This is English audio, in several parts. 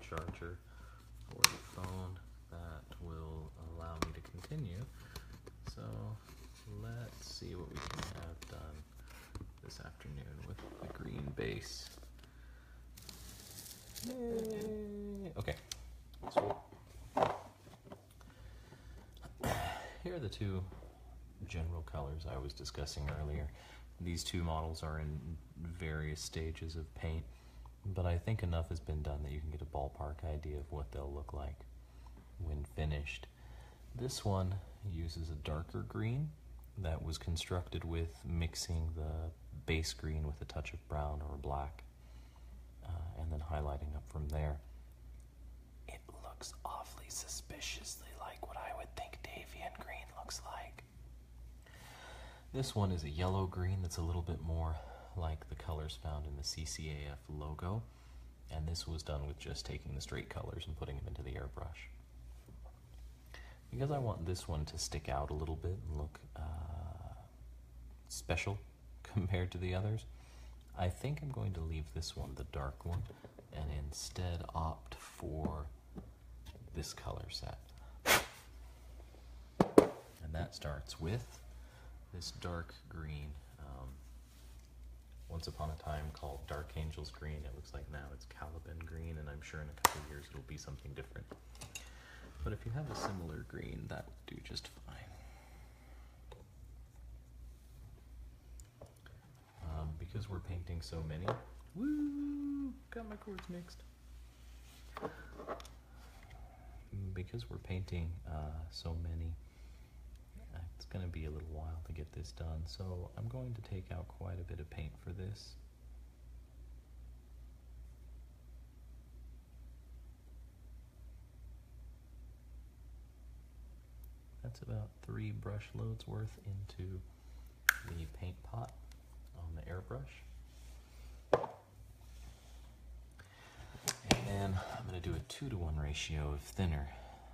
charger for the phone that will allow me to continue. So let's see what we can have done this afternoon with the green base. Yay. Okay, so here are the two general colors I was discussing earlier. These two models are in various stages of paint, but I think enough has been done that you can get a ballpark idea of what they'll look like when finished. This one uses a darker green that was constructed with mixing the base green with a touch of brown or black, and then highlighting up from there. It looks awfully suspiciously like what I would think Davian green looks like. This one is a yellow green that's a little bit more like the colors found in the CCAF logo, and this was done with just taking the straight colors and putting them into the airbrush. Because I want this one to stick out a little bit and look special compared to the others, I think I'm going to leave this one, the dark one, and instead opt for this color set. And that starts with this dark green. Once upon a time called Dark Angels green. It looks like now it's Caliban green, and I'm sure in a couple of years it'll be something different. But if you have a similar green, that would do just fine. Because we're painting so many, woo, got my chords mixed. Because we're painting so many, it's going to be a little while to get this done, so I'm going to take out quite a bit of paint for this. That's about 3 brush loads worth into the paint pot on the airbrush. And then I'm going to do a 2-to-1 ratio of thinner.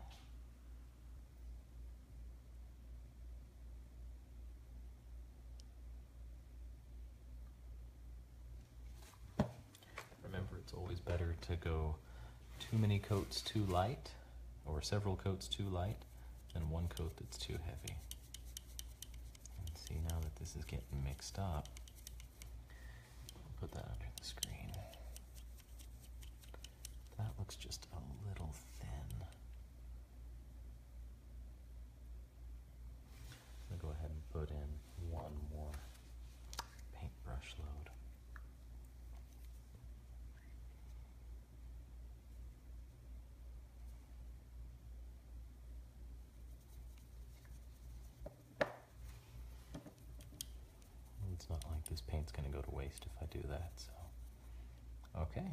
Remember, it's always better to go too many coats too light, or several coats too light, than one coat that's too heavy. And see, now that this is getting mixed up, I'll put that under the screen. That looks just a little thin. I'm gonna go ahead and put in one more paintbrush load. It's not like this paint's going to go to waste if I do that, so. Okay.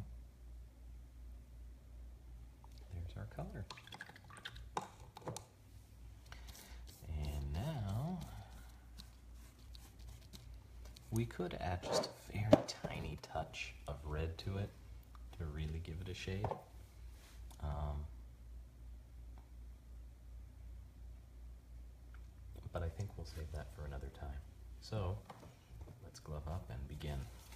There's our color. And now, we could add just a very tiny touch of red to it to really give it a shade. But I think we'll save that for another time. So, let's glove up and begin.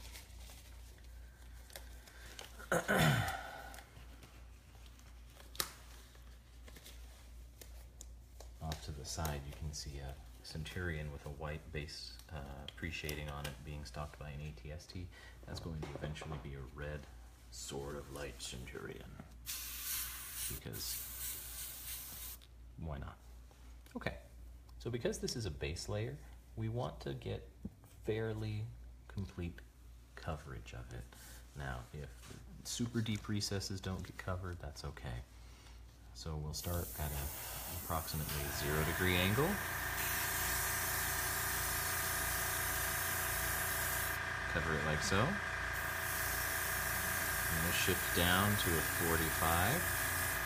Off to the side you can see a Centurion with a white base pre-shading on it being stocked by an ATST. That's going to eventually be a red Sword of Light Centurion. Because why not? Okay, so because this is a base layer, we want to get fairly complete coverage of it. Now, if super deep recesses don't get covered, that's okay. So we'll start at an approximately 0-degree angle. Cover it like so. And we'll shift down to a 45.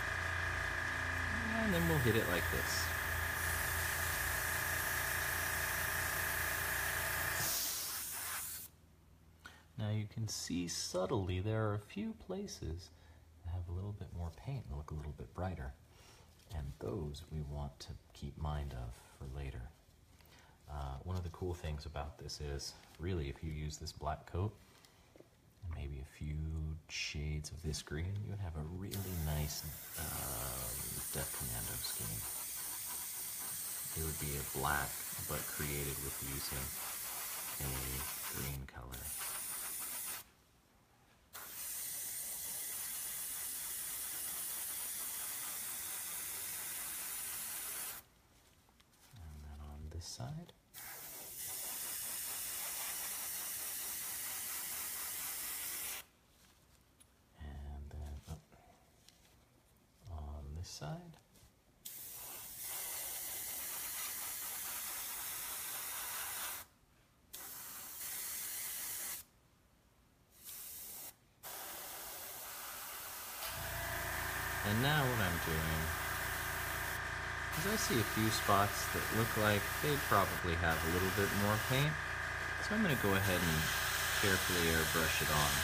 And then we'll hit it like this. Now you can see subtly there are a few places that have a little bit more paint and look a little bit brighter. And those we want to keep mind of for later. One of the cool things about this is, really, if you use this black coat, and maybe a few shades of this green, you would have a really nice Death Commando scheme. It would be a black, but created with using a green color. And then on this side. And then on this side. And now what I'm doing is I see a few spots that look like they'd probably have a little bit more paint. So I'm going to go ahead and carefully airbrush it on.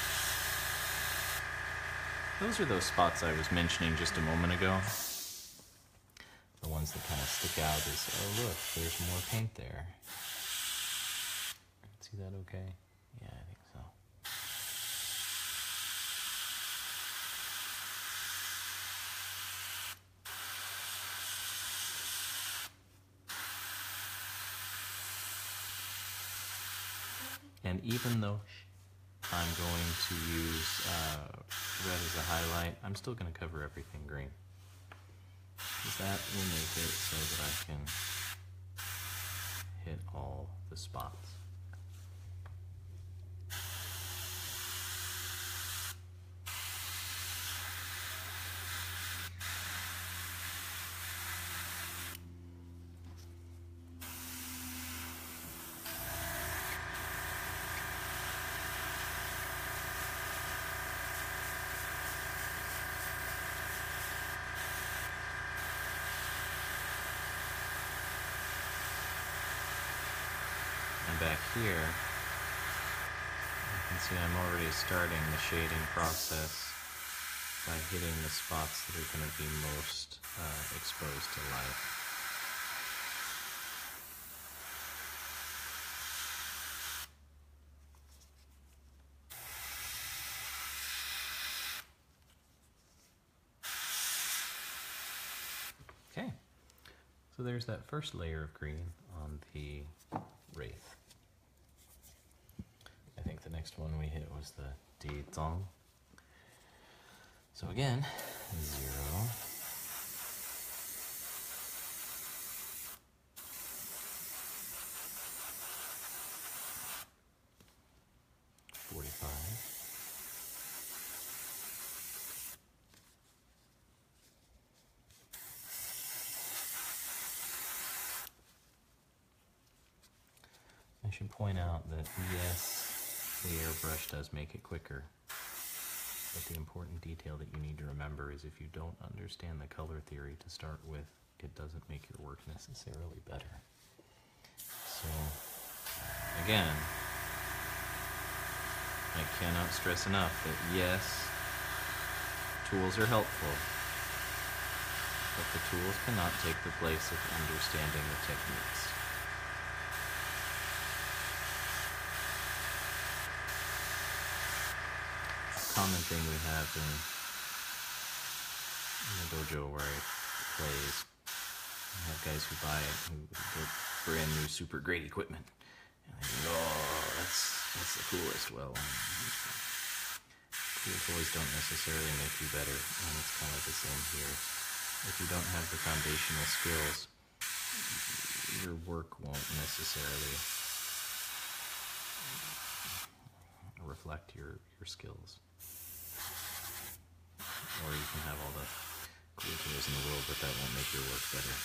Those are those spots I was mentioning just a moment ago. The ones that kind of stick out is, oh look, there's more paint there. See that okay? Yeah, I think so. And even though I'm going to use red as a highlight, I'm still going to cover everything green. Because that will make it so that I can hit all the spots. And back here, you can see I'm already starting the shading process by hitting the spots that are going to be most exposed to light. Okay, so there's that first layer of green on the Wraith. I think the next one we hit was the Dizong. So again, 0. I should point out that yes, the airbrush does make it quicker, but the important detail that you need to remember is if you don't understand the color theory to start with, it doesn't make your work necessarily better. So, again, I cannot stress enough that yes, tools are helpful, but the tools cannot take the place of understanding the techniques. Common thing we have in the dojo where I play is I have guys who buy their brand new super great equipment and they think, oh, that's the coolest. Well, cool toys don't necessarily make you better, and it's kind of the same here. If you don't have the foundational skills, your work won't necessarily reflect your skills. Or you can have all the cool tools in the world, but that won't make your work better.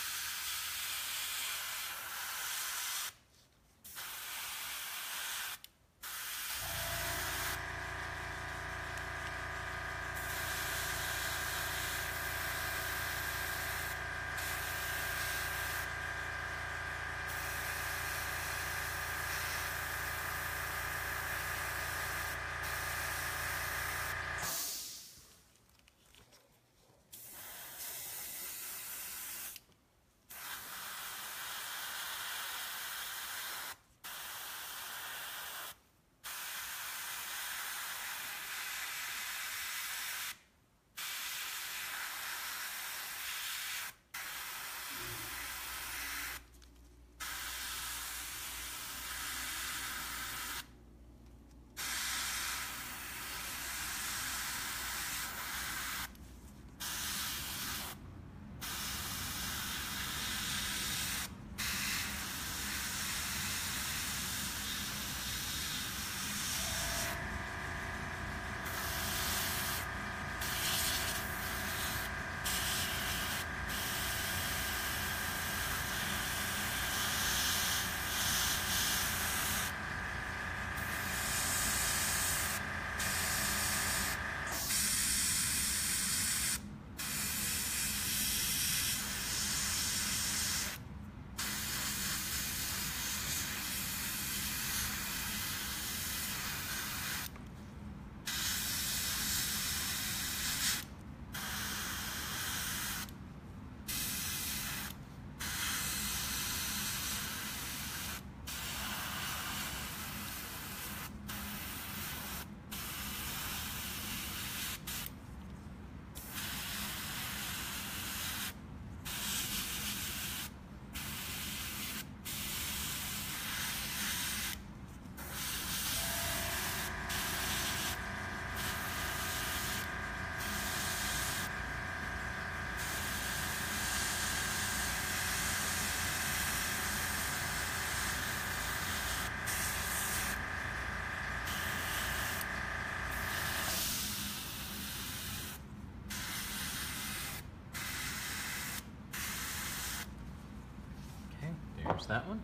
that one.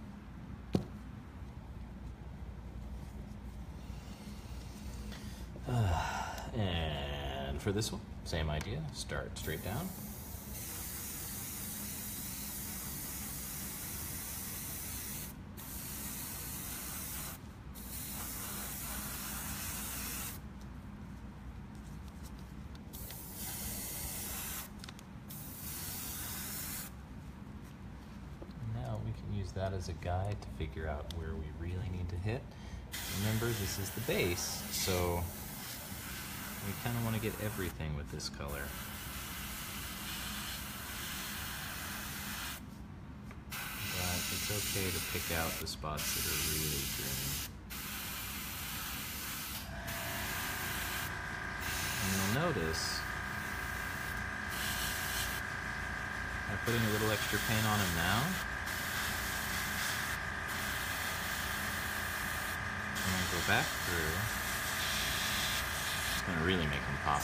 And for this one, same idea. Start straight down. Now we can use that as a guide to figure out where we really need to hit. Remember, this is the base, so we kind of want to get everything with this color. But it's okay to pick out the spots that are really green. And you'll notice I'm putting a little extra paint on him now. And then go back through. It's going to really make them pop.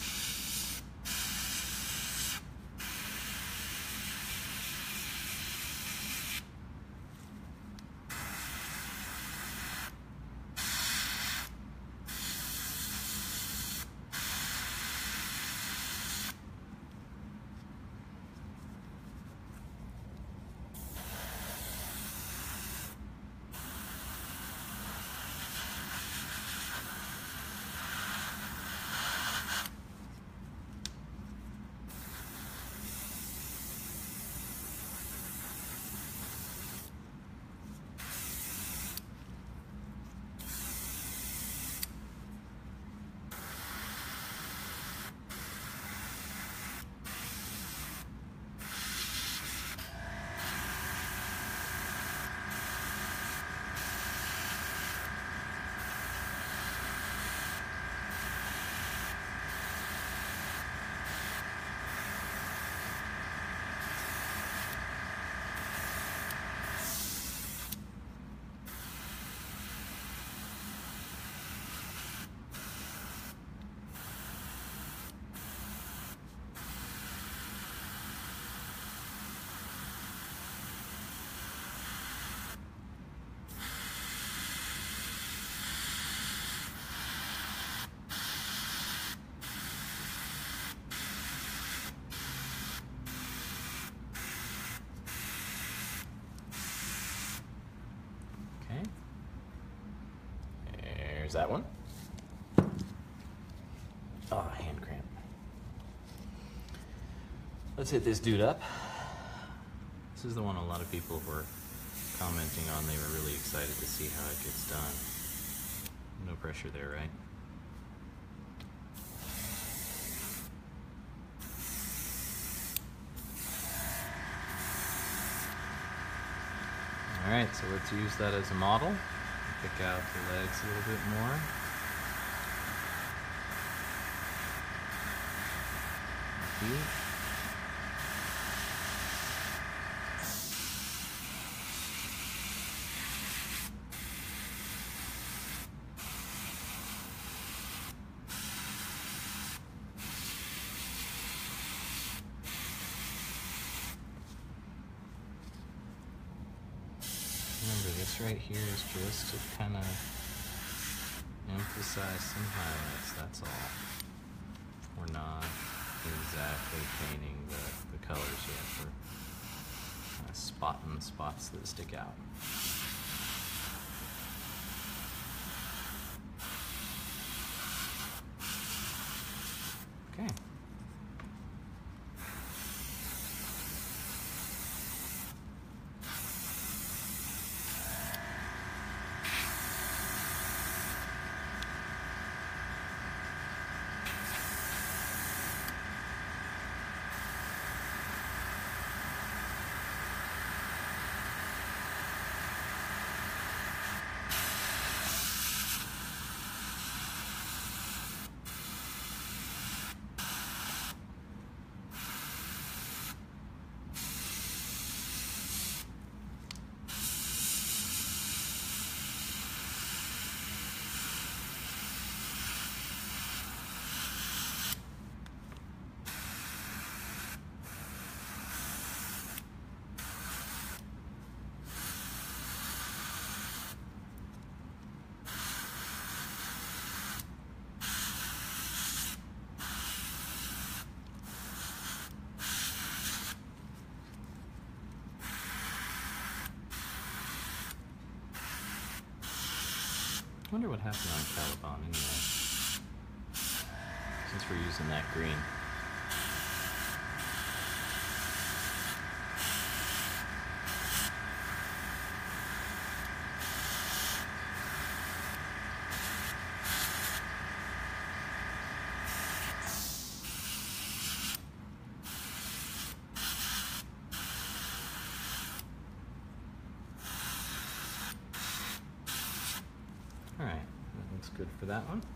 There's that one. Oh, hand cramp. Let's hit this dude up. This is the one a lot of people were commenting on. They were really excited to see how it gets done. No pressure there, right? Alright, so let's use that as a model. Pick out the legs a little bit more. Feet. Remember, this right here is just to kind of emphasize some highlights, that's all. We're not exactly painting the colors yet. We're kind of spotting spots that stick out. Okay. wonder what happened on Caliban anyway, since we're using that green. Alright, that looks good for that one.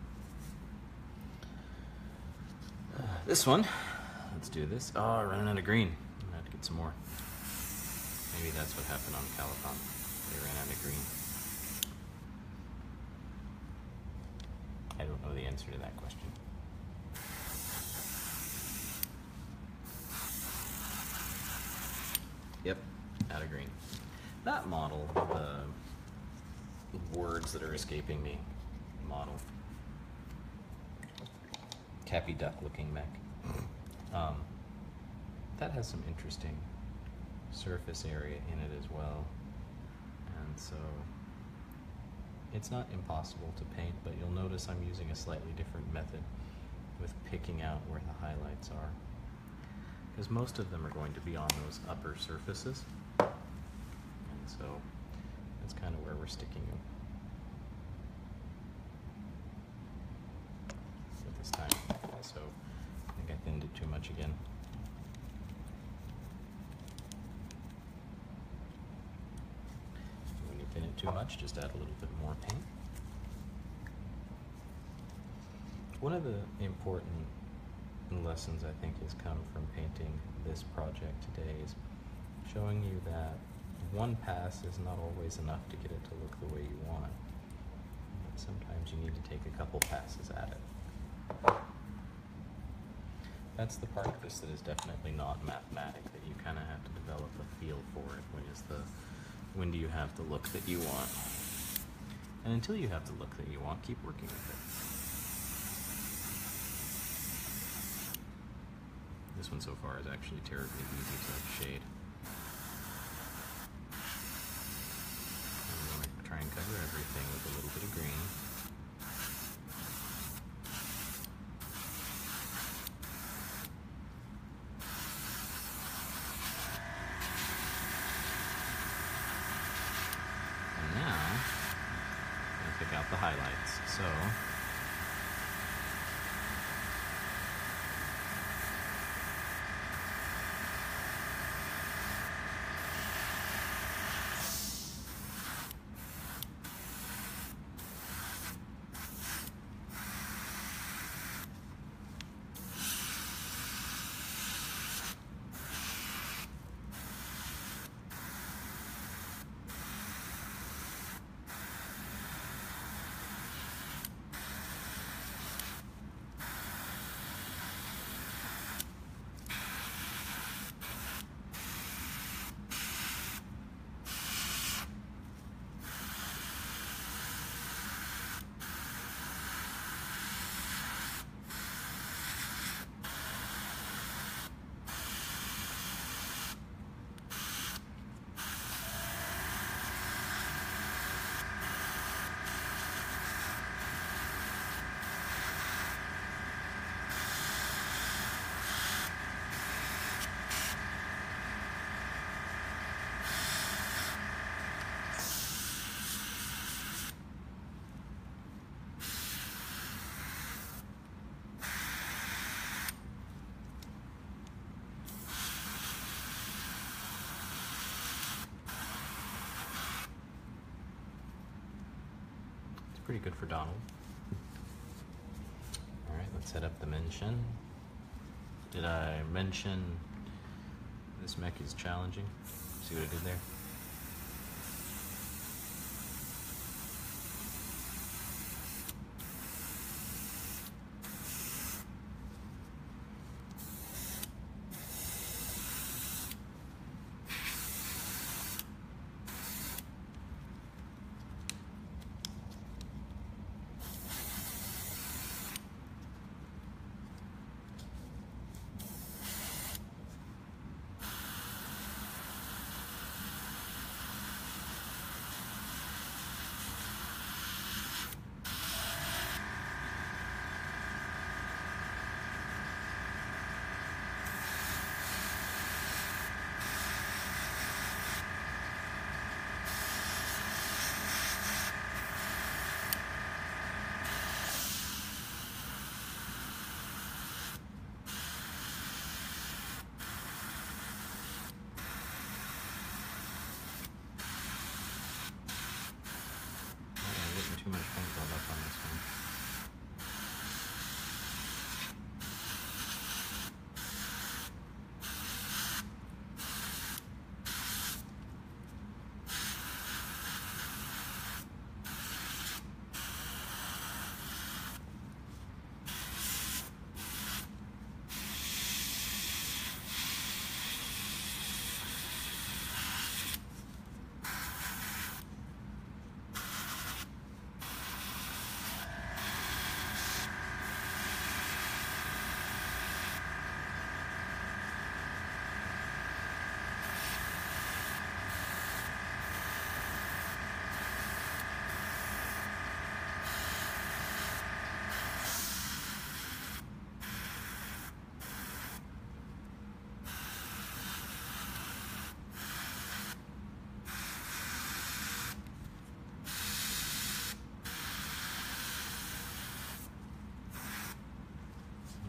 This one, let's do this. Oh, running out of green. I'm gonna have to get some more. Maybe that's what happened on Caliban. They ran out of green. I don't know the answer to that question. Yep, out of green. That model, the words that are escaping me, model. Cappy Duck looking mech. That has some interesting surface area in it as well. And so it's not impossible to paint, but you'll notice I'm using a slightly different method with picking out where the highlights are, because most of them are going to be on those upper surfaces. And so that's kind of where we're sticking them. But this time, also, I think I thinned it too much again. When you thin it too much, just add a little bit more paint. One of the important lessons I think has come from painting this project today is showing you that one pass is not always enough to get it to look the way you want. But sometimes you need to take a couple passes at it. That's the part of this that is definitely not mathematic, that you kind of have to develop a feel for it. When do you have the look that you want? And until you have the look that you want, keep working with it. This one so far is actually terribly easy to shade. I'm going to try and cover everything with a little bit of green. And now, I'm going to pick out the highlights. So, pretty good for Donald. Alright, let's set up the mention. Did I mention this mech is challenging? See what I did there?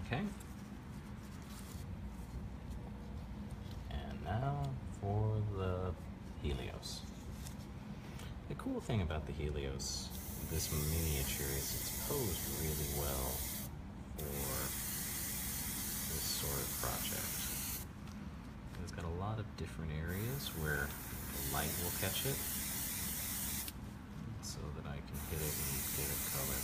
Okay. And now for the Helios. The cool thing about the Helios, this miniature, is it's posed really well for this sort of project. It's got a lot of different areas where the light will catch it, so that I can hit it and get a color.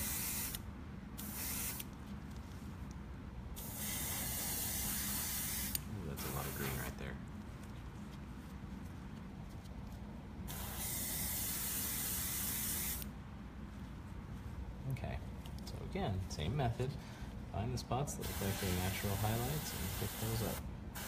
Ooh, that's a lot of green right there. Okay, so again, same method. Find the spots that look like they're natural highlights and pick those up.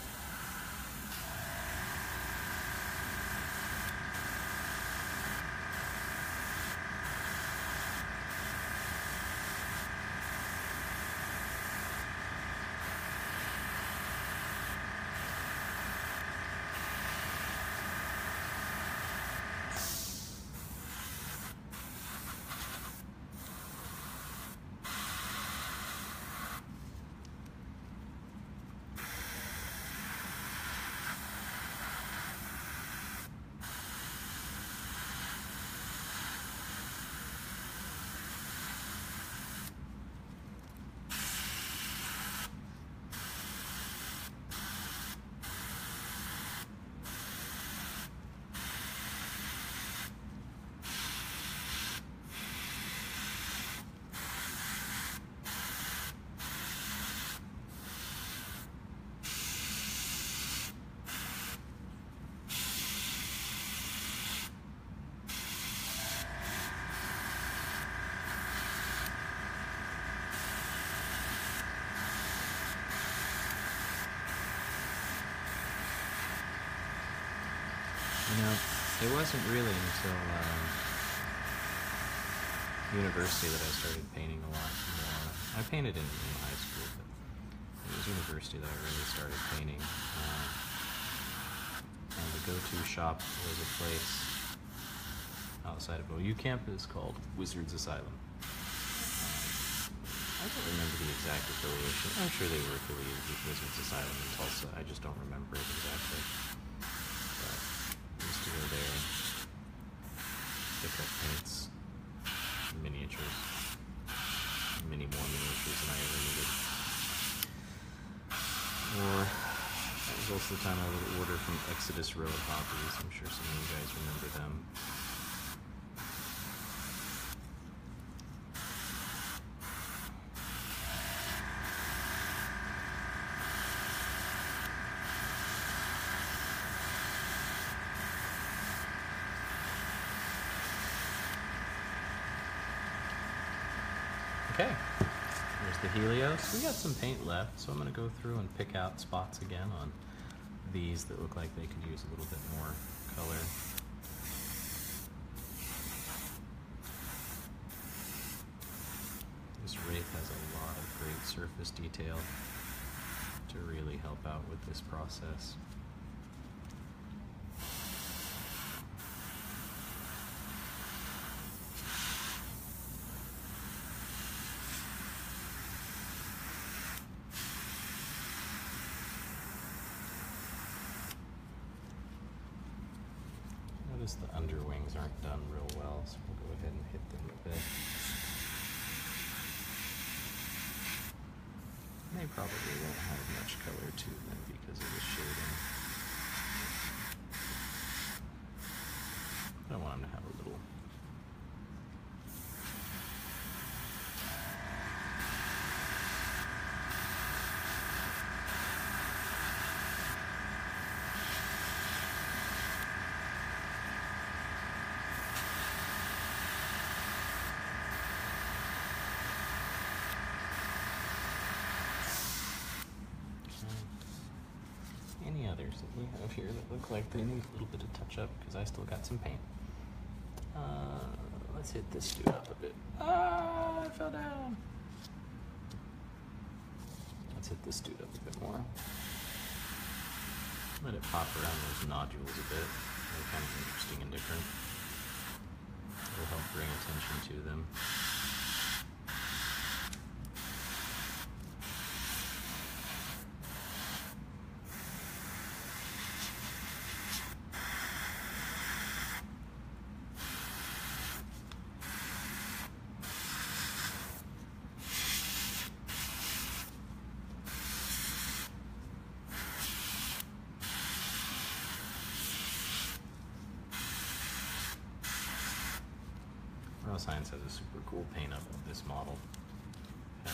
You know, it wasn't really until university that I started painting a lot more. I painted in high school, but it was university that I really started painting. And the go-to shop was a place outside of OU campus called Wizards Asylum. I don't remember the exact affiliation. I'm sure they were affiliated with Wizards Asylum in Tulsa. I just don't remember it exactly. But I used to go there and pick up paints, miniatures, many more miniatures than I ever needed. Or that was also the time I would order from Exodus Road Hobbies. I'm sure some of you guys remember them. Okay, here's the Helios. We got some paint left, so I'm going to go through and pick out spots again on these that look like they could use a little bit more color. This Wraith has a lot of great surface detail to really help out with this process. Notice the underwings aren't done real well, so we'll go ahead and hit them a bit. They probably won't have much color to them because of the shading. I want them to have a little. Any others that we have here that look like they need a little bit of touch up because I still got some paint. Let's hit this dude up a bit. Ah, I fell down. Let's hit this dude up a bit more. Let it pop around those nodules a bit. They're kind of interesting and different. It'll help bring attention to them. Neuroscience has a super cool paint up of this model. Has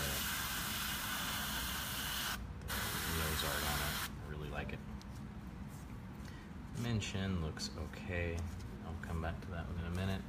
the nose art on it. I really like it. Mention looks okay. I'll come back to that one in a minute.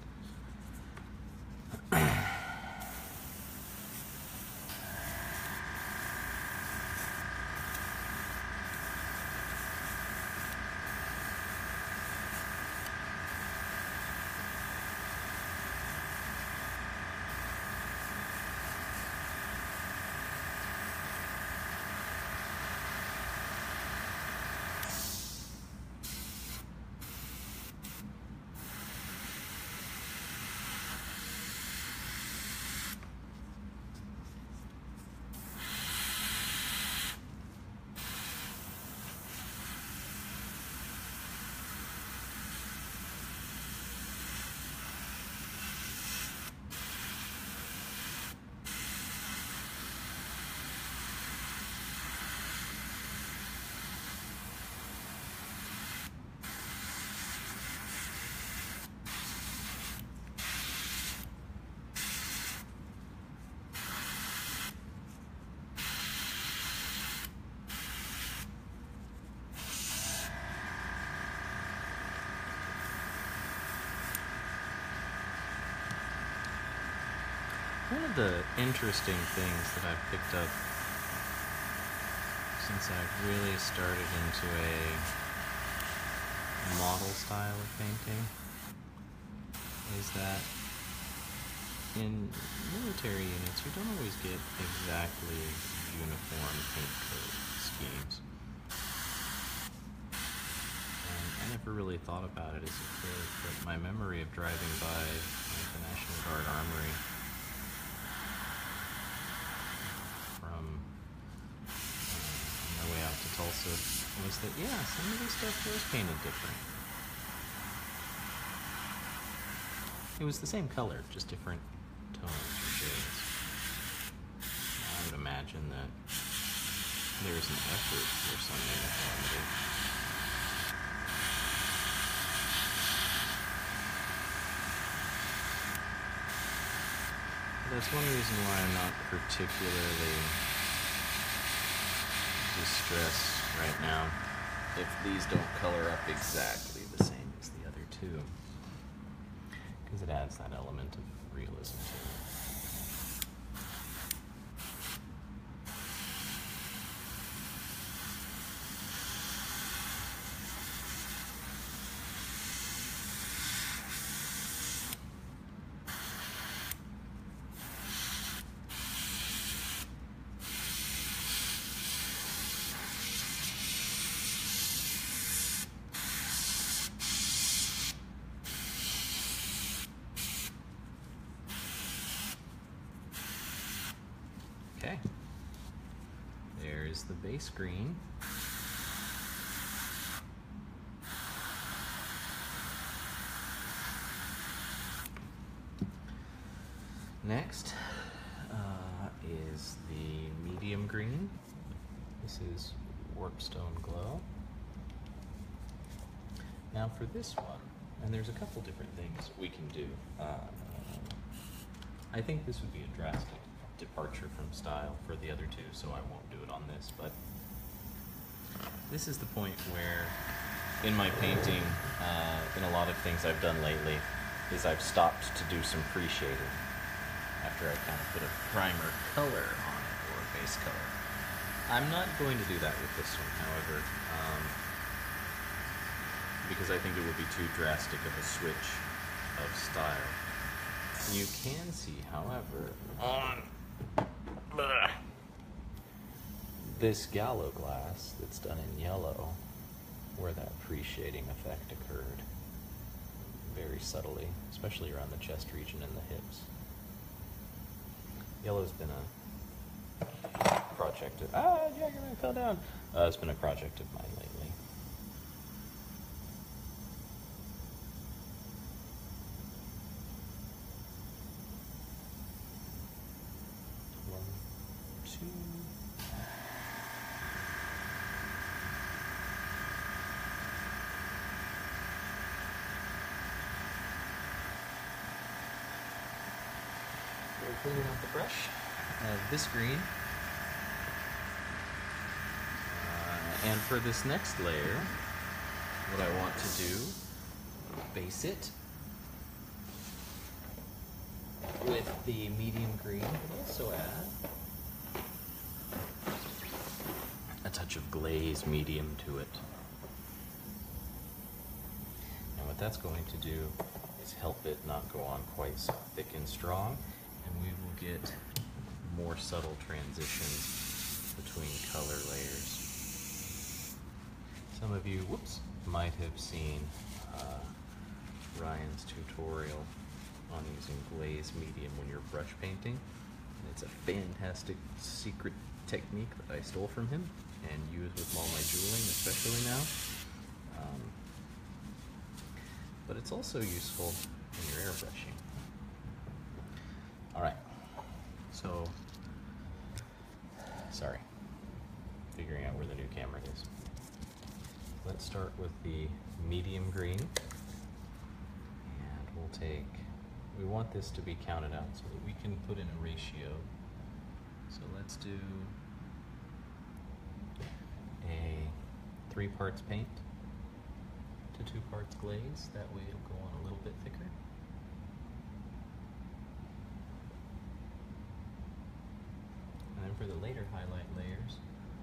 One of the interesting things that I've picked up since I've really started into a model style of painting is that in military units you don't always get exactly uniform paint code schemes. And I never really thought about it as a kid, but my memory of driving by the National Guard Armory Tulsa was that, yeah, some of this stuff was painted different. It was the same color, just different tones or shades. I would imagine that there's an effort for some uniformity. That's one reason why I'm not particularly distressed right now if these don't color up exactly the same as the other two, because it adds that element of realism to it. Okay, there's the base green. Next is the medium green. This is Warpstone Glow. Now for this one, and there's a couple different things we can do. I think this would be a drastic departure from style for the other two, so I won't do it on this, but this is the point where in my painting, in a lot of things I've done lately, is I've stopped to do some pre-shading after I kind of put a primer color on it, or a base color. I'm not going to do that with this one, however, because I think it would be too drastic of a switch of style. You can see, however, on this Gallo glass that's done in yellow, where that pre-shading effect occurred very subtly, especially around the chest region and the hips. Yellow's been a project of, Jackerman fell down. It's been a project of mine lately. cleaning out the brush of this green. And for this next layer, what I want to do, base it with the medium green, but also add a touch of glaze medium to it. And what that's going to do is help it not go on quite so thick and strong, and we will get more subtle transitions between color layers. Some of you, might have seen Ryan's tutorial on using glaze medium when you're brush painting. It's a fantastic secret technique that I stole from him and use with all my jeweling, especially now. But it's also useful when you're airbrushing. All right, so, sorry, figuring out where the new camera is. Let's start with the medium green, and we'll take, we want this to be counted out so that we can put in a ratio. So let's do a 3 parts paint to 2 parts glaze. That way it'll go on a little bit thicker. And then for the later highlight layers,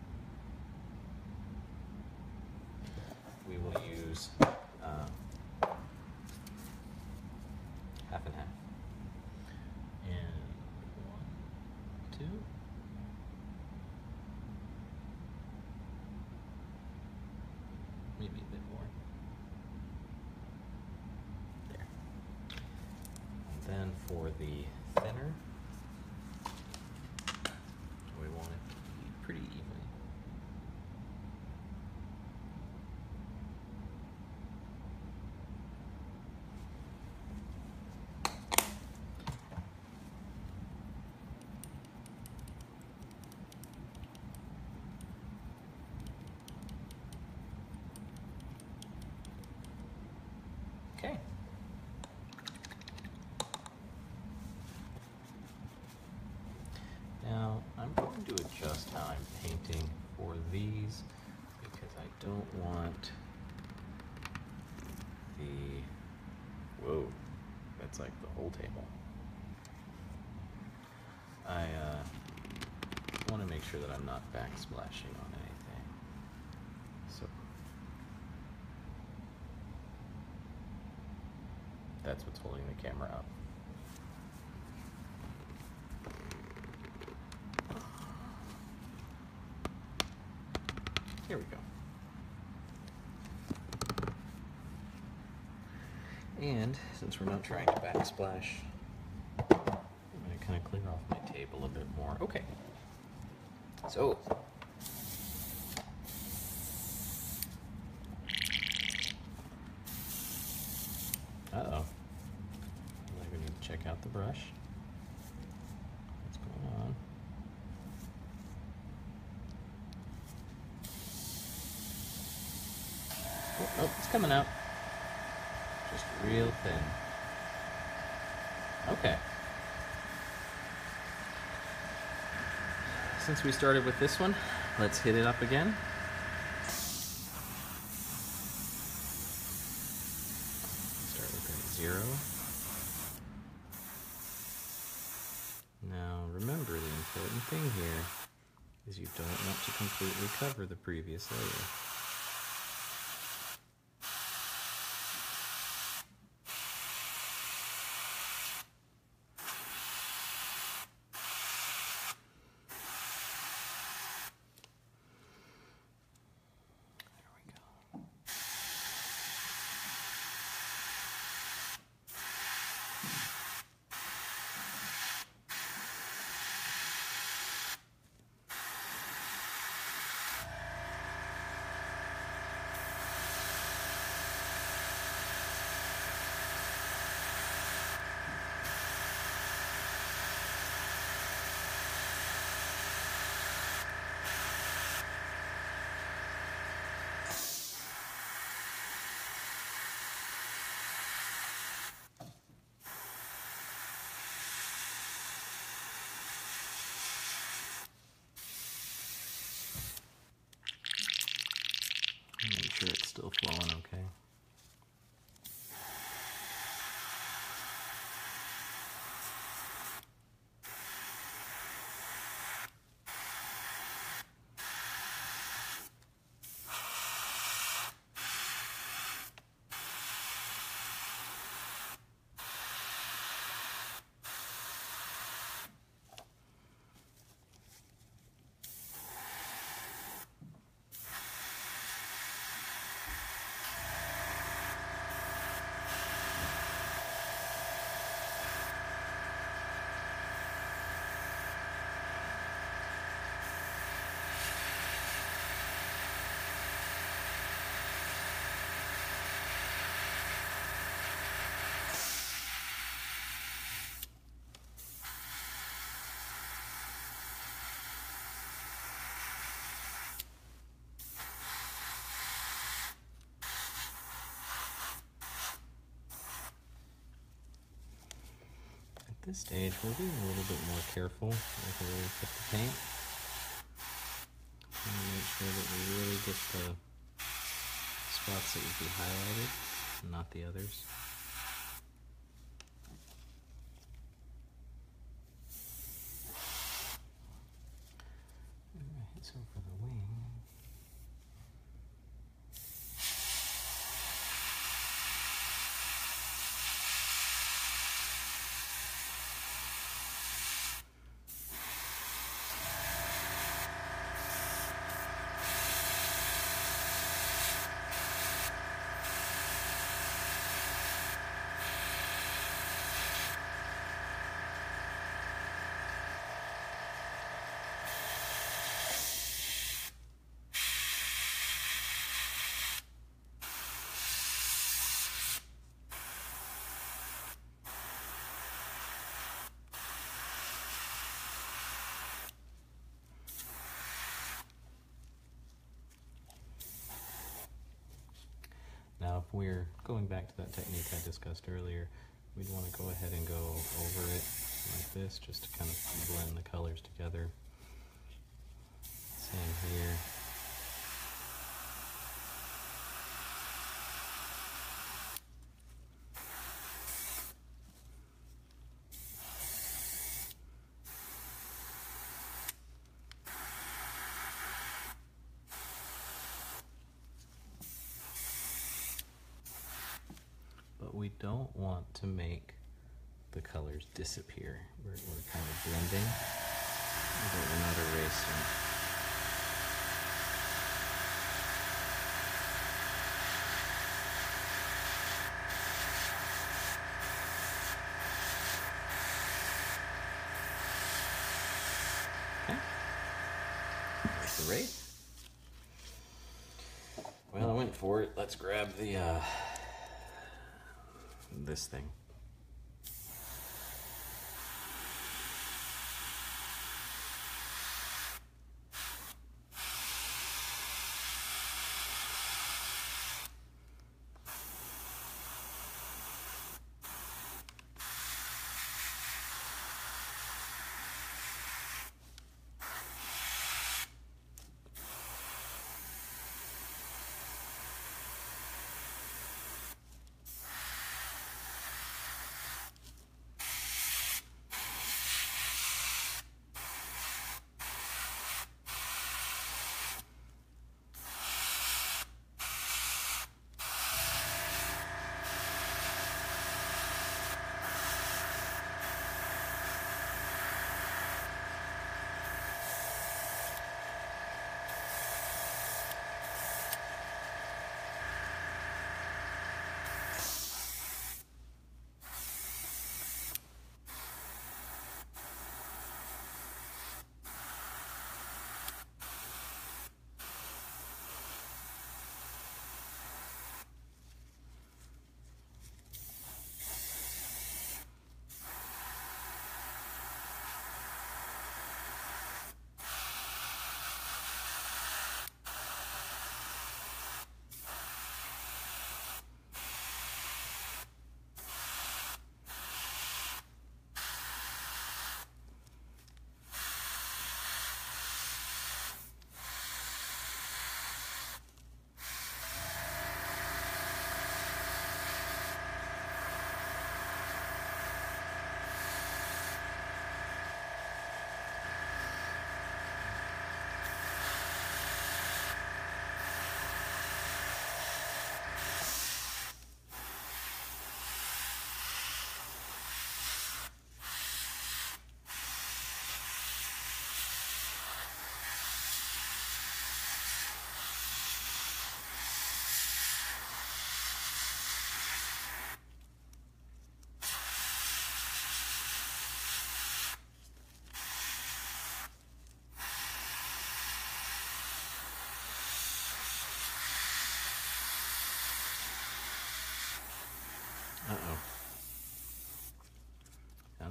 we will use half and half. And 1, 2. Maybe a bit more. There. And then for the thinner, we want it to be pretty even. Okay. Now, I'm going to adjust how I'm painting for these because I don't want the, whoa, that's like the whole table. I want to make sure that I'm not backsplashing on anything. So that's what's holding the camera up. Here we go. And since we're not trying to backsplash, I'm going to kind of clear off my table a bit more. Okay. So, uh-oh. Like we need to check out the brush. What's going on? Oh, it's coming out. Just real thin. Okay. Since we started with this one, let's hit it up again. Start looking at 0. Now remember, the important thing here is you don't want to completely cover the previous layer. sure it's still flowing okay. At this stage, we'll be a little bit more careful with where we put the paint. And make sure that we really get the spots that would be highlighted, not the others. Alright, so for the wing, now if we're going back to that technique I discussed earlier, we'd want to go ahead and go over it like this, just to kind of blend the colors together. Same here. But we don't want to make the colors disappear. We're kind of blending, but we're not erasing. Okay. There's the wraith. Well, I went for it. Let's grab the this thing.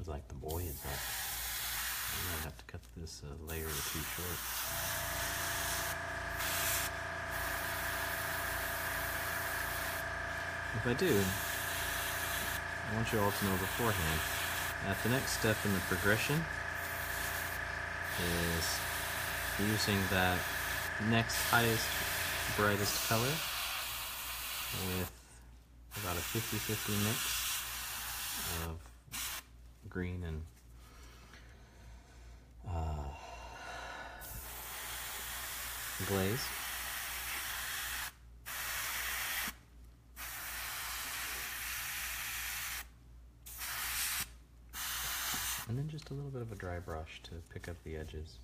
Sounds like the boy is up. I might have to cut this layer or two short. If I do, I want you all to know beforehand that the next step in the progression is using that next highest, brightest color with about a 50-50 mix of green and glaze. And then just a little bit of a dry brush to pick up the edges.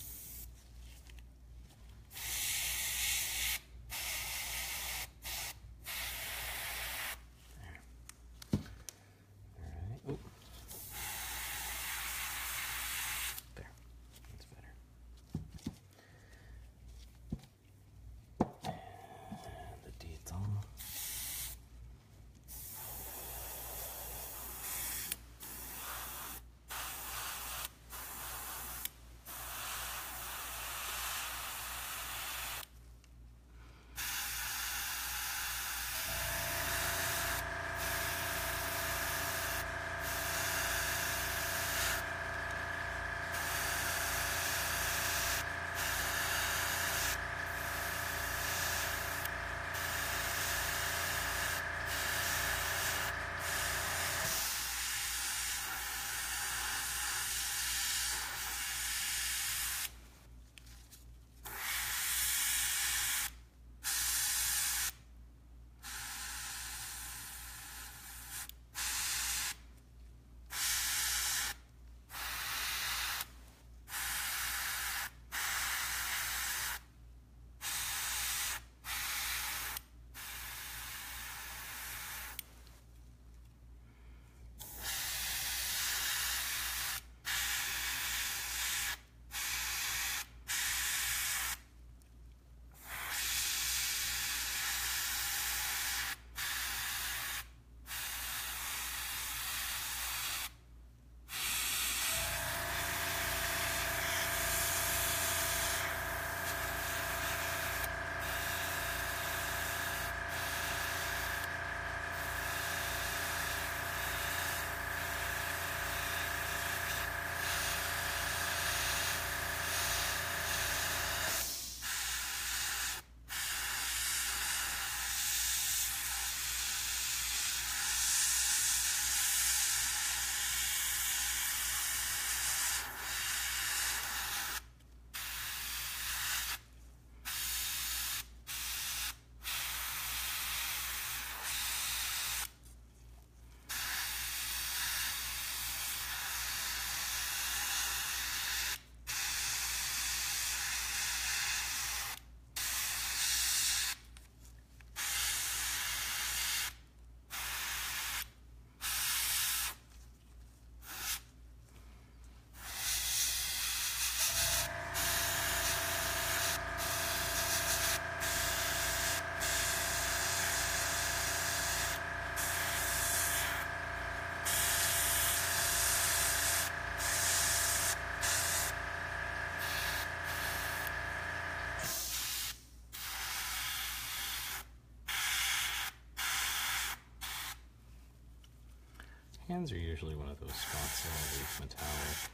Hands are usually one of those spots that are leaf metallic.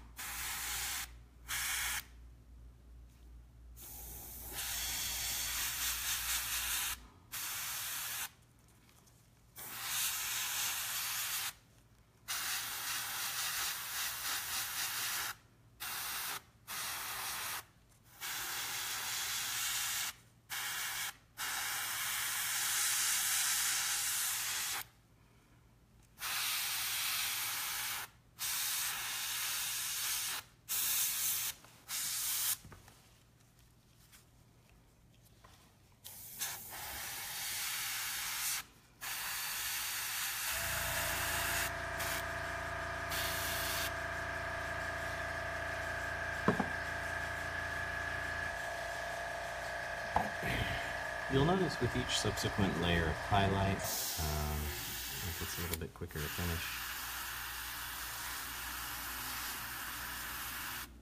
You'll notice with each subsequent layer of highlight, if it's a little bit quicker to finish,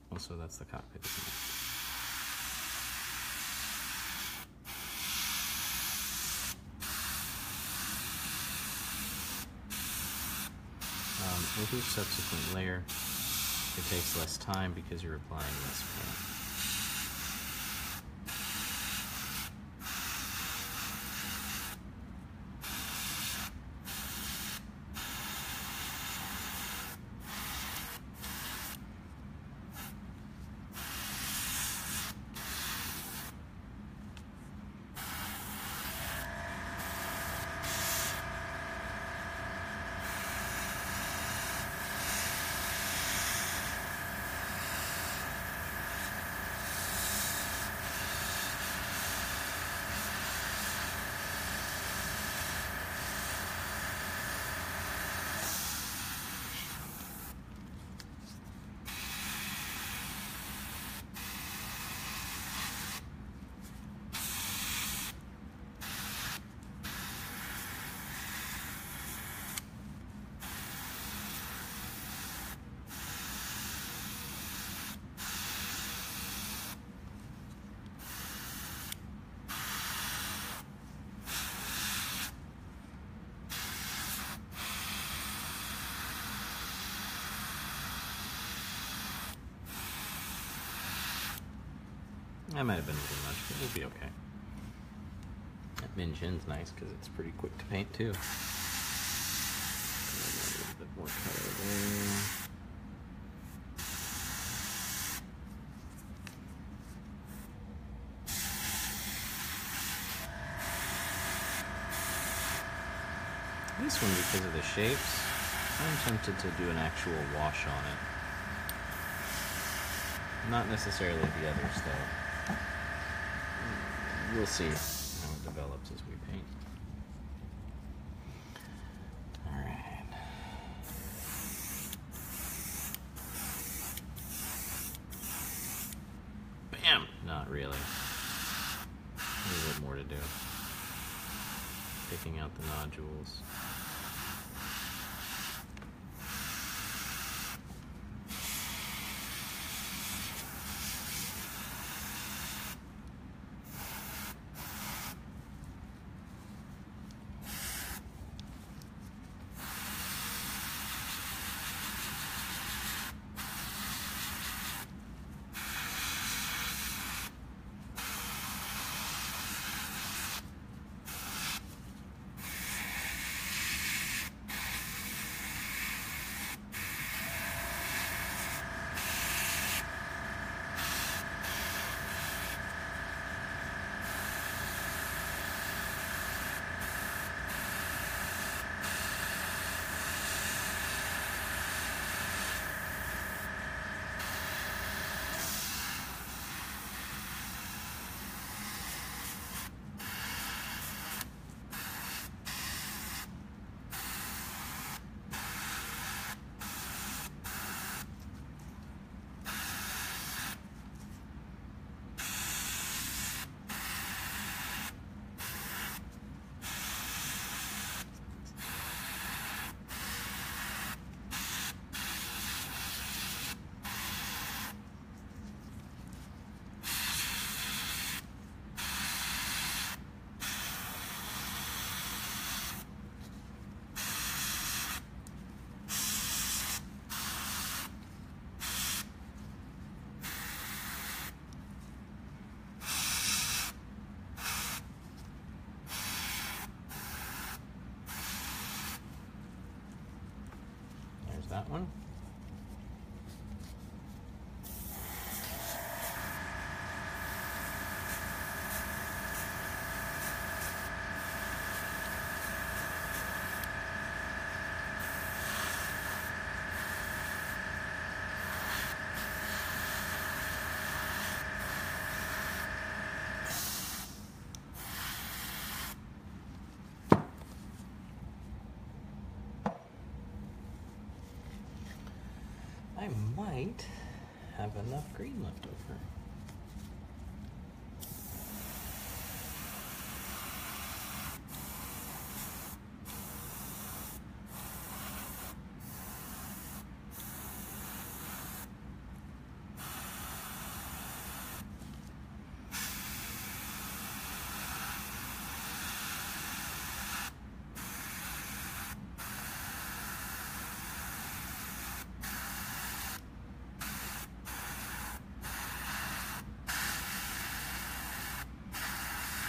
Also, that's the cockpit. With each subsequent layer, it takes less time because you're applying less paint. That might have been a little much, but we'll be okay. That Min Chin's nice because it's pretty quick to paint too. A little bit more color there. This one, because of the shapes, I'm tempted to do an actual wash on it. Not necessarily the others, though. We'll see how it develops as we paint. Alright. Bam! Not really. A little bit more to do. Picking out the nodules. That one. I might have enough green left over.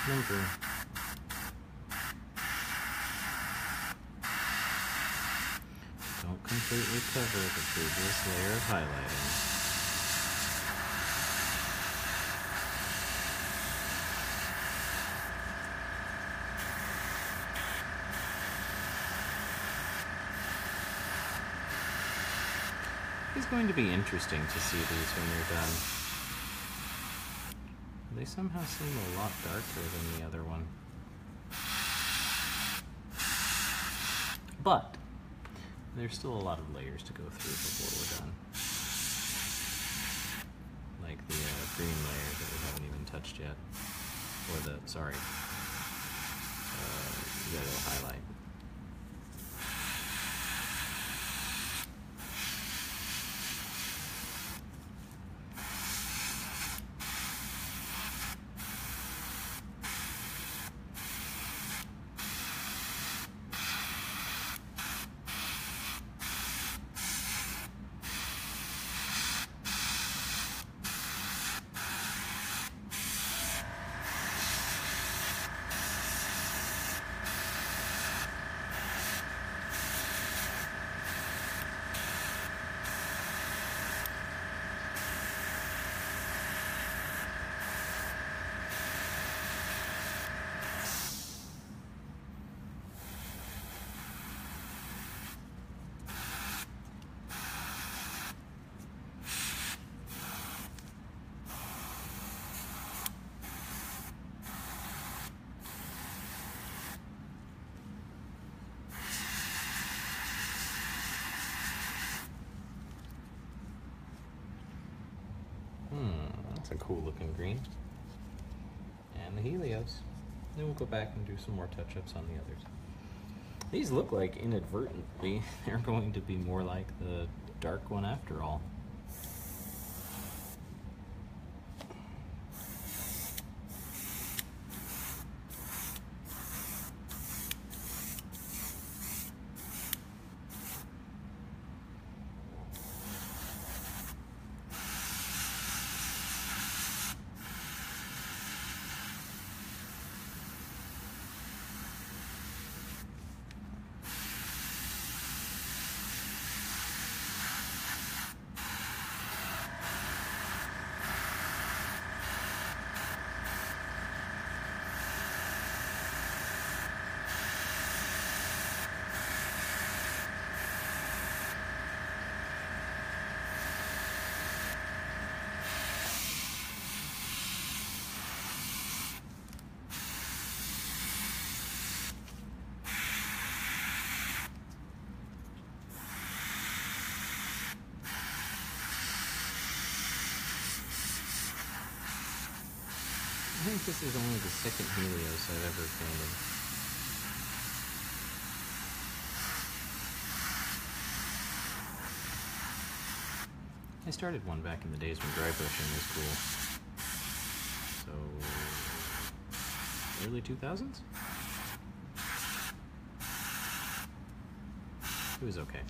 Remember, don't completely cover the previous layer of highlighting. It's going to be interesting to see these when they're done. They somehow seem a lot darker than the other one. But there's still a lot of layers to go through before we're done. Like the green layer that we haven't even touched yet. Or the, sorry, yellow highlight. That's a cool looking green. And the Helios. Then we'll go back and do some more touch-ups on the others. These look like inadvertently they're going to be more like the dark one after all. I think this is only the second Helios I've ever painted. I started one back in the days when dry brushing was cool. So, early 2000s? It was okay.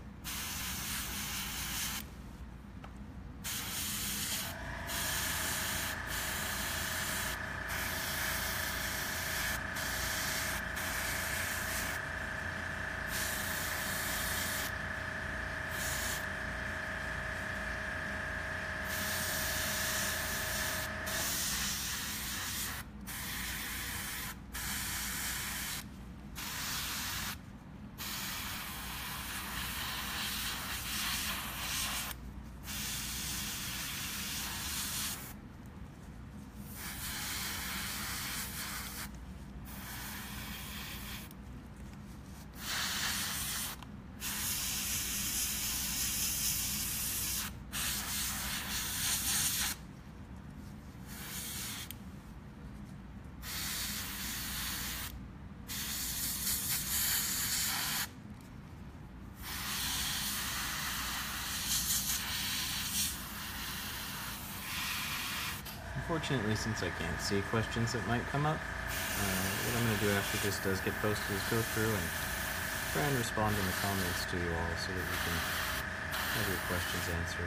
Unfortunately, since I can't see questions that might come up, what I'm going to do after this does get posted is go through and try and respond in the comments to you all so that we can have your questions answered.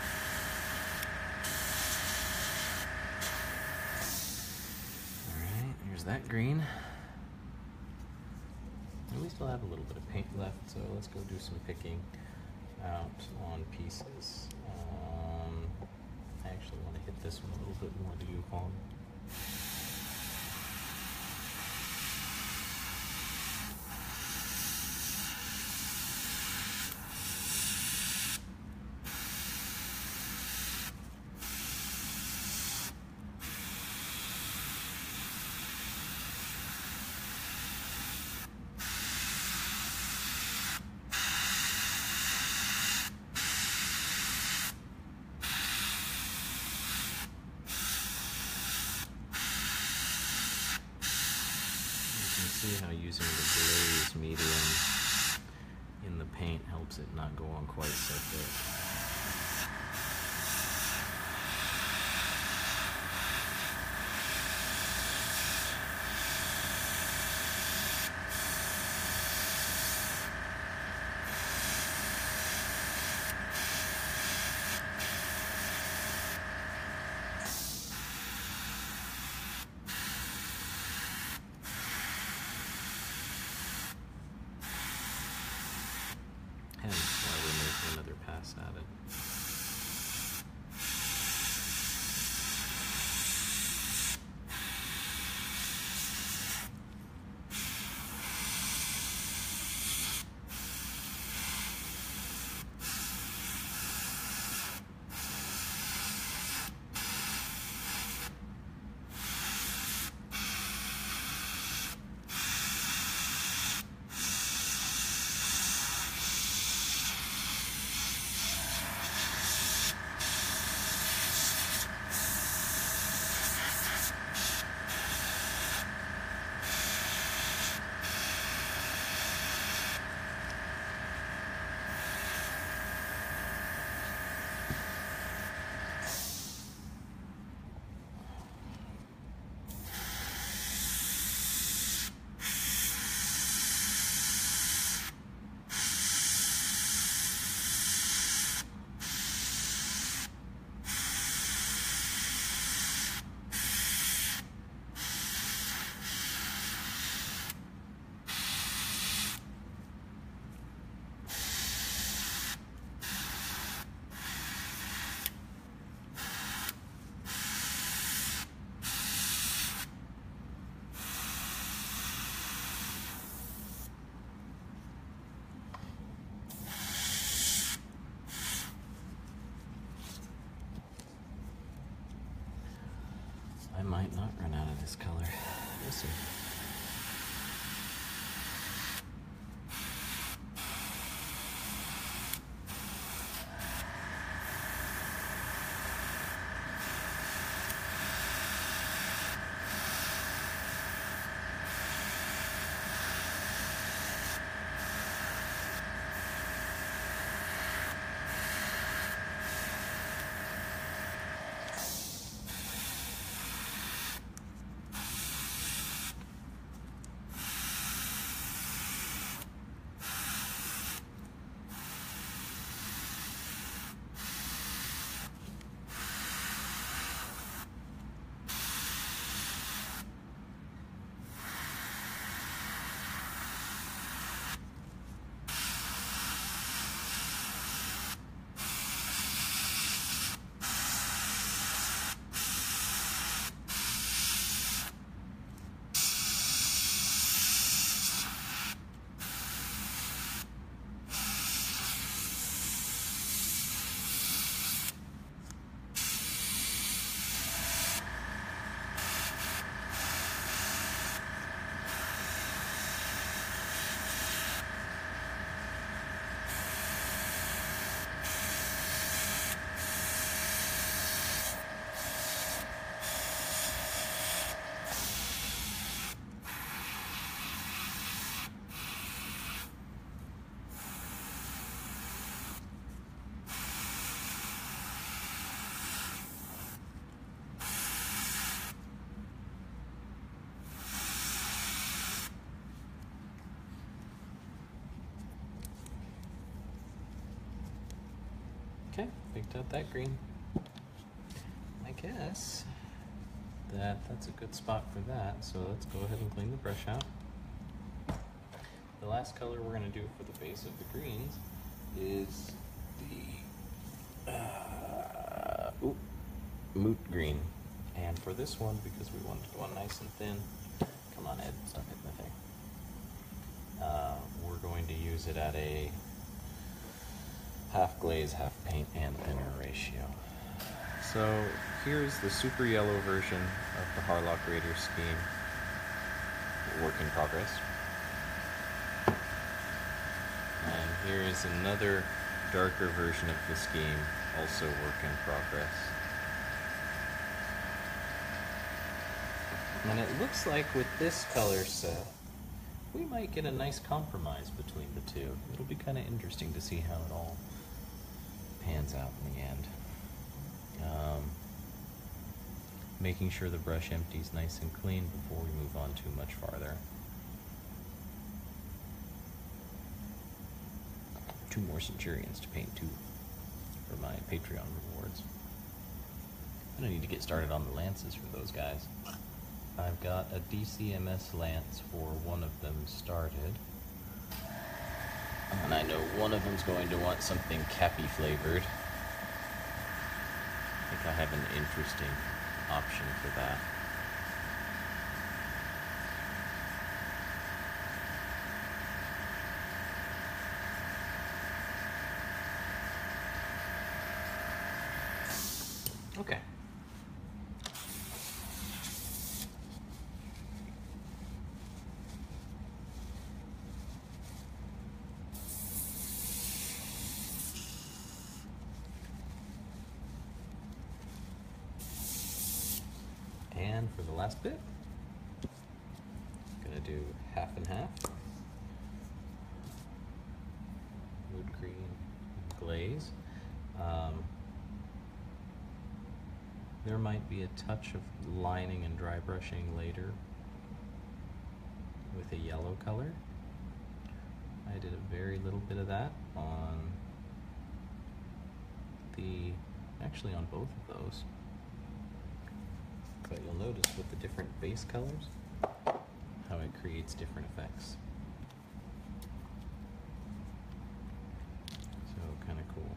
Alright. there's that green. And we still have a little bit of paint left, so let's go do some picking out on pieces. I actually want to hit this one a little bit more, the Yukon. See how using the glaze medium in the paint helps it not go on quite so thick. Hence why we're making another pass at it. I might not run out of this color. We'll see. Okay, picked up that green. I guess that that's a good spot for that. So let's go ahead and clean the brush out. The last color we're going to do for the base of the greens is the moot green. And for this one, because we want it to go on nice and thin, come on Ed, stop hitting the thing. We're going to use it at a half glaze, half paint, and thinner ratio. So here's the super yellow version of the Harlock Raider scheme, work in progress. And here is another darker version of the scheme, also work in progress. And it looks like with this color set, we might get a nice compromise between the two. It'll be kind of interesting to see how it all pans out in the end. Making sure the brush empties nice and clean before we move on too much farther. 2 more Centurions to paint too for my Patreon rewards. And I need to get started on the lances for those guys. I've got a DCMS lance for one of them started. And I know one of them's going to want something Cappy flavored. I think I have an interesting option for that. Okay. And for the last bit, I'm gonna do half and half. Wood green glaze. There might be a touch of lining and dry brushing later with a yellow color. I did a very little bit of that on actually on both of those. But you'll notice with the different base colors, how it creates different effects. So kind of cool.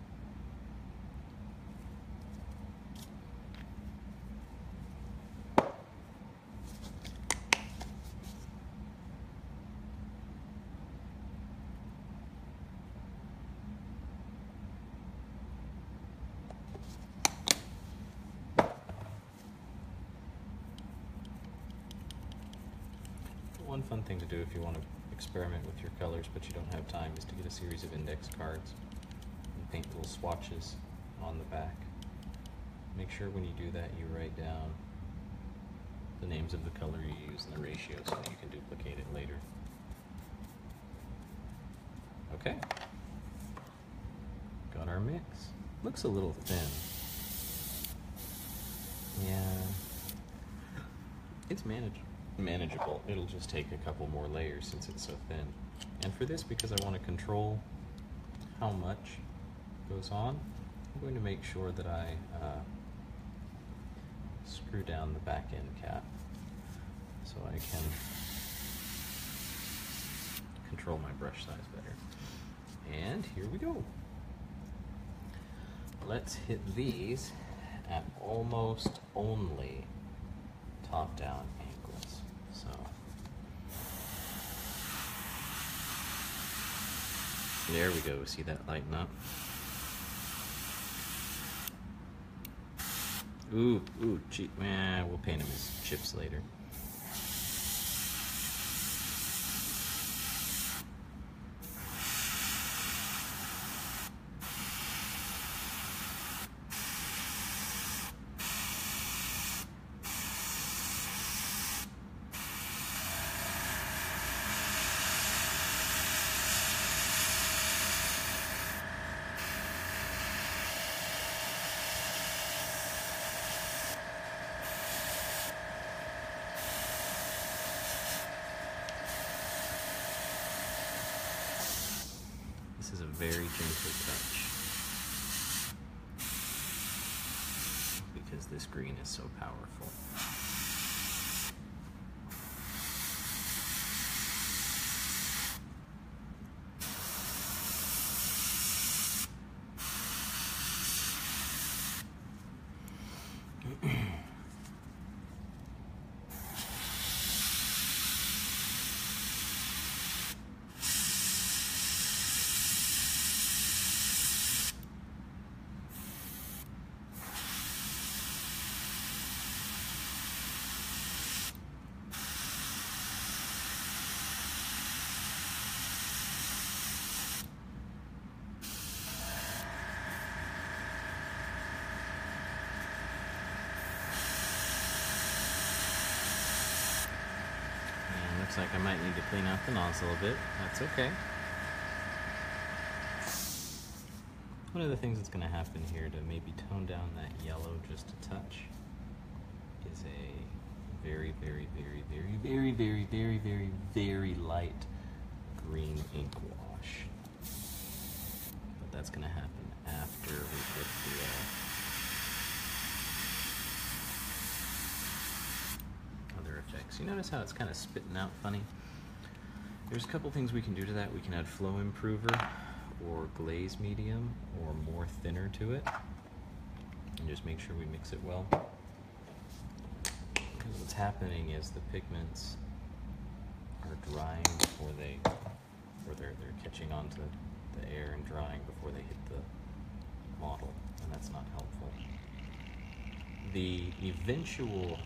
One fun thing to do if you want to experiment with your colors but you don't have time is to get a series of index cards and paint little swatches on the back. Make sure when you do that you write down the names of the color you use and the ratio so that you can duplicate it later. Okay. Got our mix. Looks a little thin. Yeah. It's manageable. It'll just take a couple more layers since it's so thin. And for this, because I want to control how much goes on, I'm going to make sure that I screw down the back end cap so I can control my brush size better. And here we go. Let's hit these at almost only top-down angles. So there we go. See that lighten up? Ooh, gee, we'll paint them as chips later. This is a very gentle touch because because this green is so powerful. Looks like I might need to clean out the nozzle a bit. That's okay. One of the things that's going to happen here to maybe tone down that yellow just a touch is a very, very, very, very, very, very, very, very, very light green ink wash. But that's going to happen after we put the other effects. You notice how it's kind of spitting out funny? There's a couple things we can do to that. We can add flow improver or glaze medium or more thinner to it, and just make sure we mix it well. Because what's happening is the pigments are drying before they're catching onto the air and drying before they hit the model, and that's not helpful. The eventual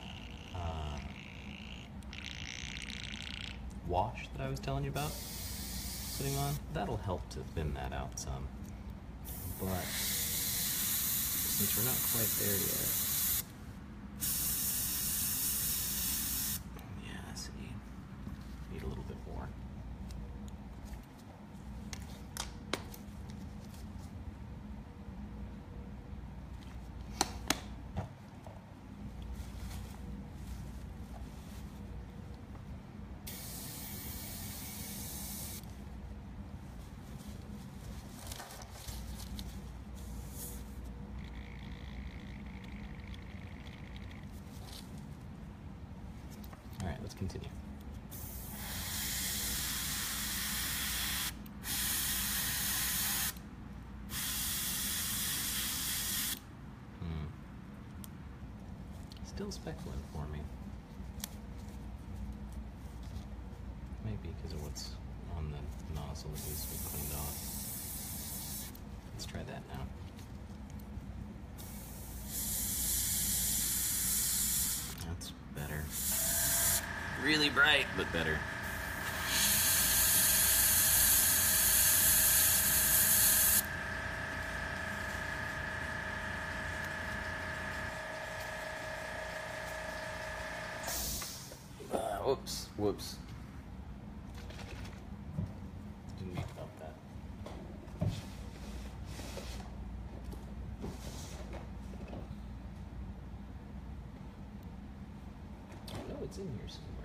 wash that I was telling you about putting on, that'll help to thin that out some. But since we're not quite there yet, yeah, see, need a little bit more. Let's continue. Still speckling for me. Maybe because of what's on the nozzle that needs to be cleaned off. Let's try that now. That's better. Really bright, but better. Whoops. Didn't mean about that. No, it's in here somewhere.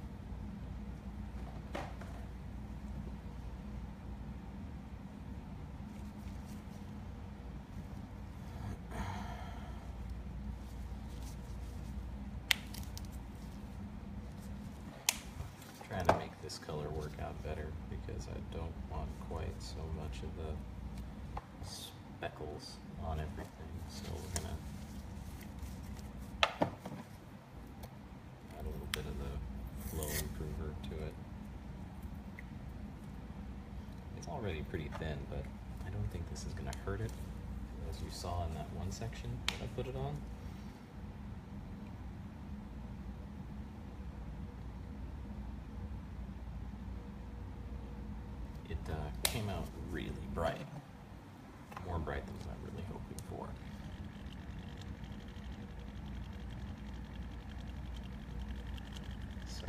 Trying to make this color work out better because I don't want quite so much of the speckles on everything. So we're gonna add a little bit of the flow improver to it. It's already pretty thin, but I don't think this is gonna hurt it, as you saw in that one section that I put it on. It came out really bright, more bright than I was really hoping for. So,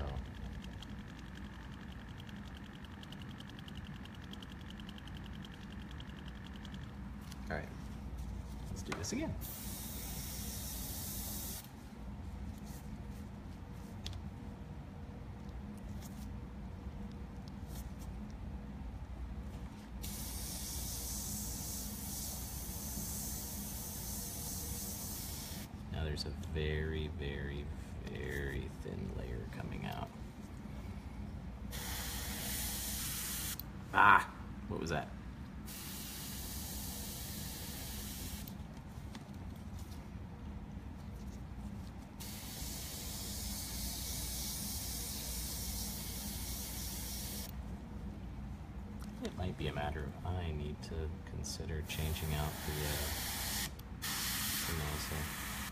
all right, let's do this again. There's there's a very, very, very thin layer coming out. Ah! What was that? It might be a matter of I need to consider changing out the nozzle.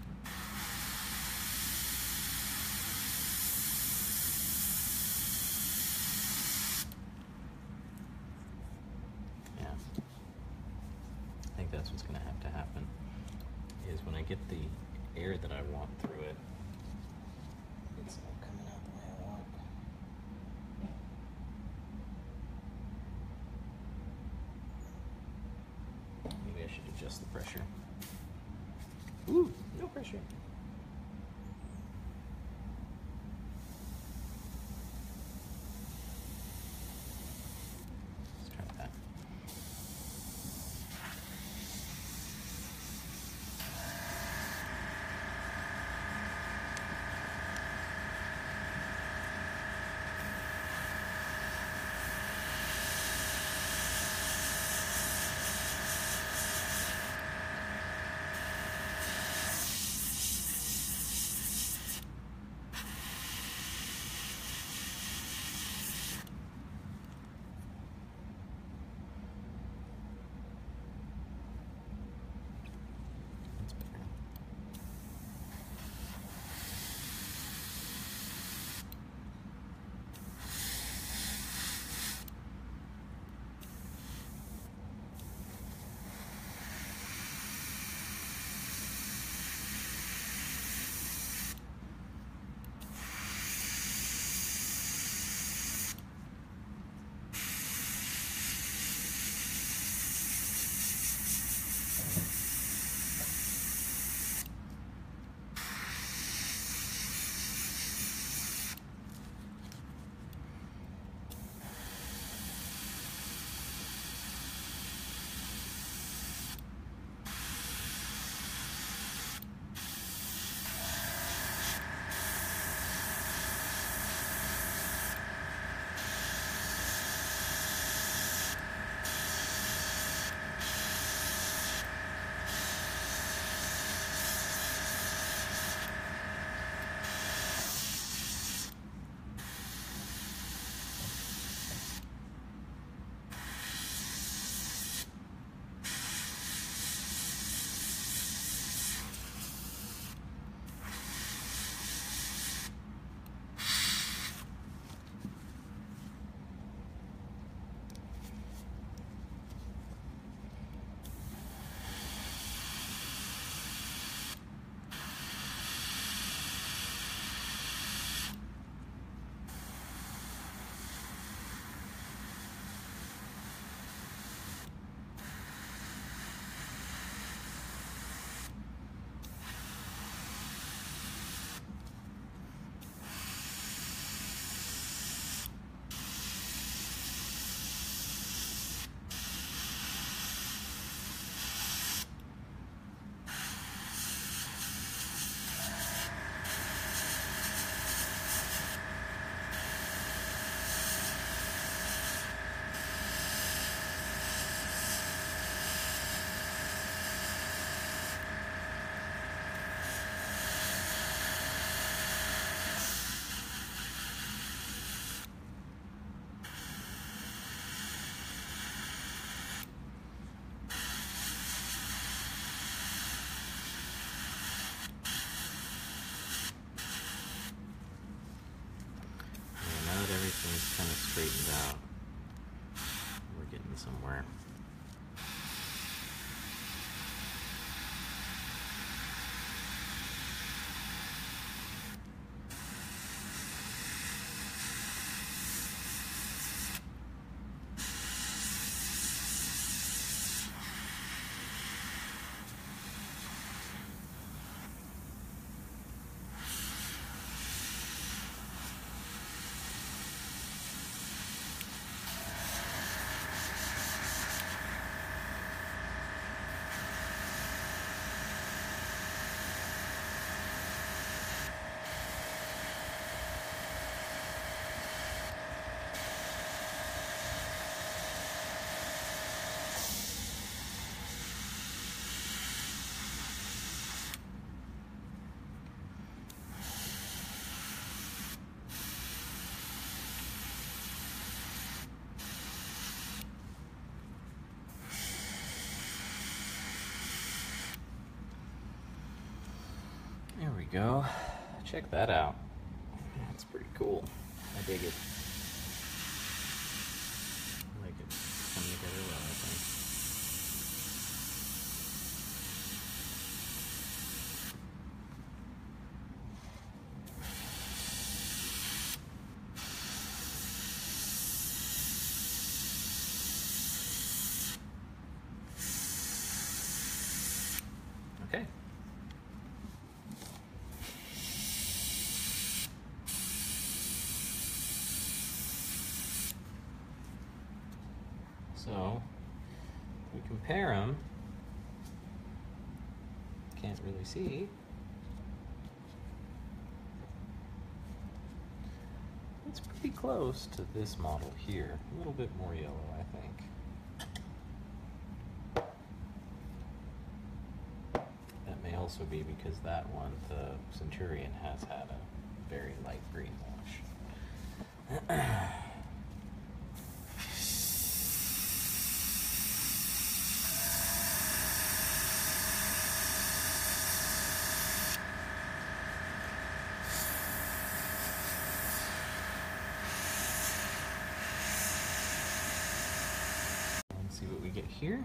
Yeah. I think that's what's going to have to happen, is when I get the air that I want through it, it's not coming out the way I want. Maybe I should adjust the pressure. Ooh, no pressure. Let's try that. That's better. Everything's kind of straightened out. We're getting somewhere. go. Check that out. That's pretty cool. I dig it. I like it. Coming together well, I think. Okay. So, we compare them. Can't really see. It's pretty close to this model here. A little bit more yellow, I think. That may also be because that one, the Centurion, has had a very light green wash. Let's see what we get here.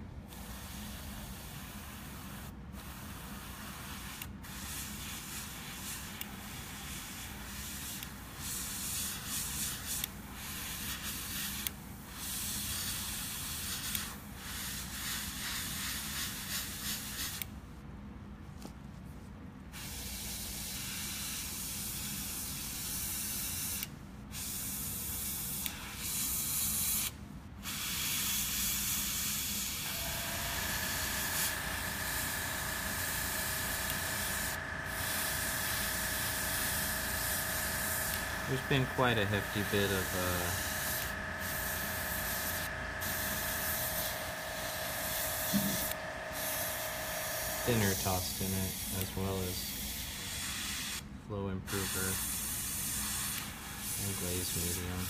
There's been quite a hefty bit of thinner tossed in it, as well as flow improver and glaze medium.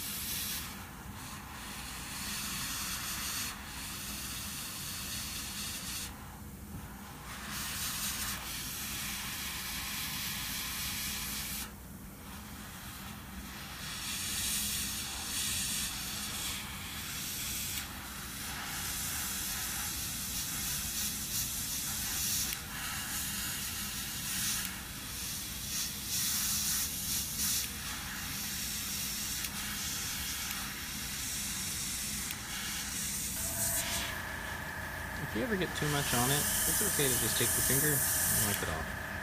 If you ever get too much on it, it's okay to just take your finger and wipe it off.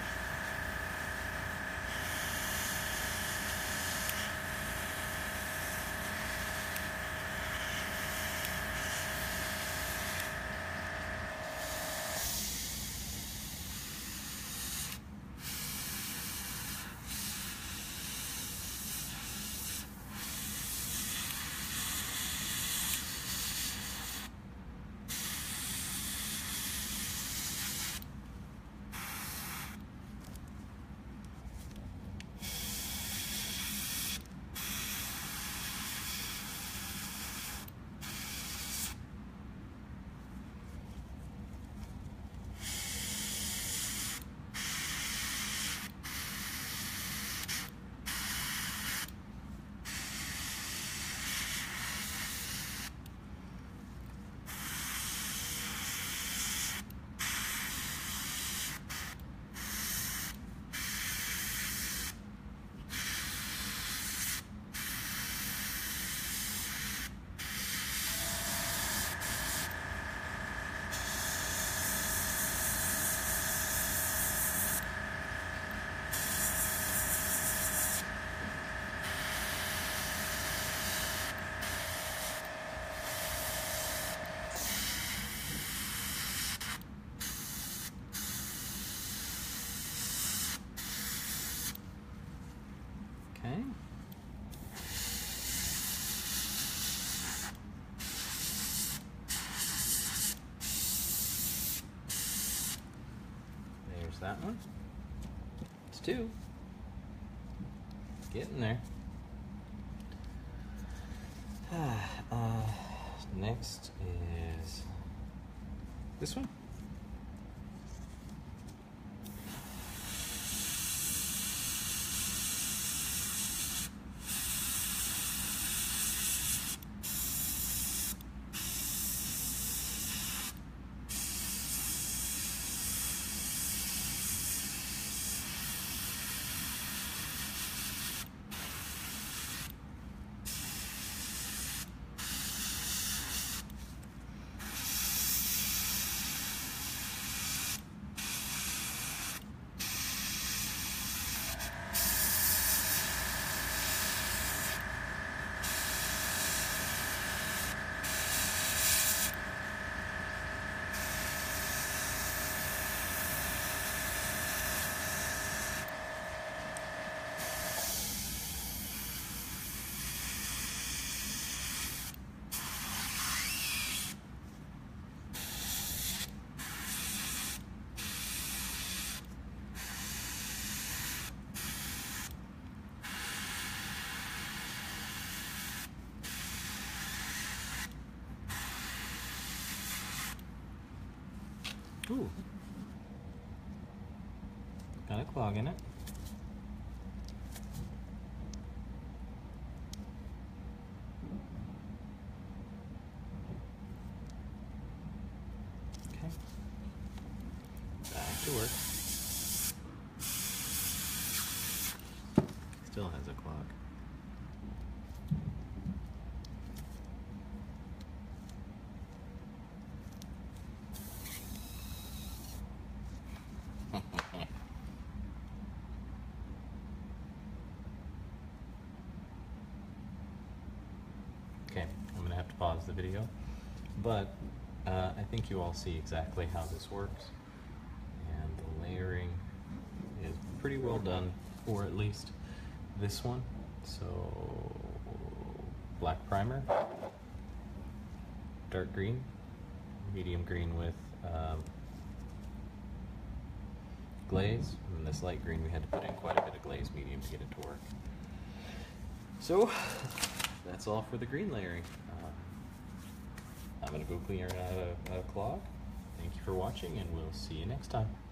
Okay. There's that one. It's two. Getting there. Next is this one. Ooh. Got a clog in it. Okay. Back to work. Still has a clog. Okay, I'm gonna have to pause the video, but I think you all see exactly how this works, and the layering is pretty well done for at least this one. So black primer, dark green, medium green with glaze, and this light green we had to put in quite a bit of glaze medium to get it to work. So that's all for the green layering. I'm gonna go clear out a clog. Thank you for watching, and we'll see you next time.